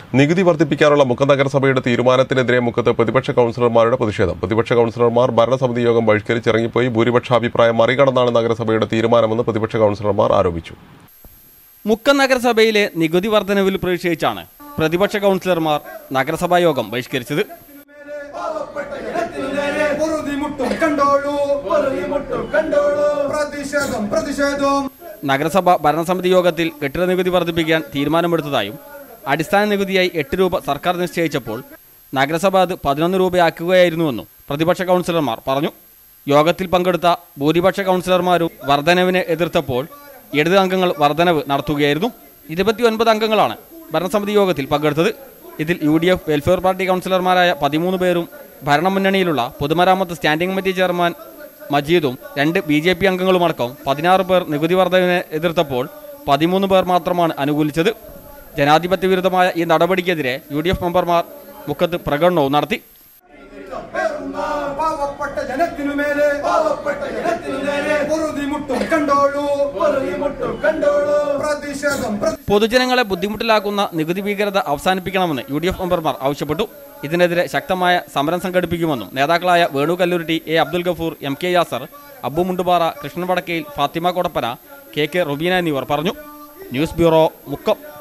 നികുതി വർദ്ധിപ്പിക്കാനുള്ള മുക്കം നഗരസഭയുടെ തീരുമാനത്തിനെതിരെ മുക്കത്ത് പ്രതിപക്ഷ കൌൺസിലർമാരുടെ പ്രതിഷേധം. പ്രതിപക്ഷ കൌൺസിലർമാർ ഭരണസമിതി യോഗം ബഹിഷ്കരിച്ചിറങ്ങിപ്പോയി. ഭൂരിപക്ഷാഭിപ്രായം മറികടന്നാണ് നഗരസഭയുടെ തീരുമാനമെന്ന് പ്രതിപക്ഷ കൌൺസിലർമാർ ആരോപിച്ചു. മുക്കം നഗരസഭയിലെ നികുതി വർധനവിൽ പ്രതിഷേധിച്ചാണ് പ്രതിപക്ഷ കൌൺസിലർമാർ നഗരസഭാ യോഗം ബഹിഷ്കരിച്ചത്. നഗരസഭ ഭരണസമിതി യോഗത്തിൽ കെട്ടിട നികുതി വർദ്ധിപ്പിക്കാൻ തീരുമാനമെടുത്തതായും അടിസ്ഥാന നികുതിയായി 8 രൂപ സർക്കാർ നിശ്ചയിച്ചപ്പോൾ നഗരസഭ അത് 11 രൂപയാക്കുകയായിരുന്നുവെന്നും പ്രതിപക്ഷ കൌൺസിലർമാർ പറഞ്ഞു. യോഗത്തിൽ പങ്കെടുത്ത ഭൂരിപക്ഷ കൌൺസിലർമാരും വർധനവിനെ എതിർത്തപ്പോൾ ഇടത് അംഗങ്ങൾ വർധനവ് നടത്തുകയായിരുന്നു. 29 അംഗങ്ങളാണ് ഭരണസമിതി യോഗത്തിൽ പങ്കെടുത്തത്. ഇതിൽ UDF വെൽഫെയർ പാർട്ടി കൌൺസിലർമാരായ 13 പേരും ഭരണമുന്നണിയിലുള്ള പൊതുമരാമത്ത് സ്റ്റാൻഡിംഗ് കമ്മിറ്റി ചെയർമാൻ മജീദും 2 BJP അംഗങ്ങളുമടക്കം 16 പേർ നികുതി വർധനവിനെ എതിർത്തപ്പോൾ 13 പേർ മാത്രമാണ് അനുകൂലിച്ചത്. ജനാധിപത്യ വിരുദ്ധമായ ഈ നടപടിക്കെതിരെ UDF മെമ്പർമാർ മുക്കത്ത് പ്രകടനവും നടത്തി. പൊതുജനങ്ങളെ ബുദ്ധിമുട്ടിലാക്കുന്ന നികുതി ഭീകരത അവസാനിപ്പിക്കണമെന്ന് UDF മെമ്പർമാർ ആവശ്യപ്പെട്ടു. ഇതിനെതിരെ ശക്തമായ സമരം സംഘടിപ്പിക്കുമെന്നും നേതാക്കളായ Venu Kalluritti, A Abdul Gafoor, MK Yasar, Abu Mundupara, Krishnan Vadakkayil, Fathima Kodappana, KK Rubeena എന്നിവർ പറഞ്ഞു. News bureau, Mukkam.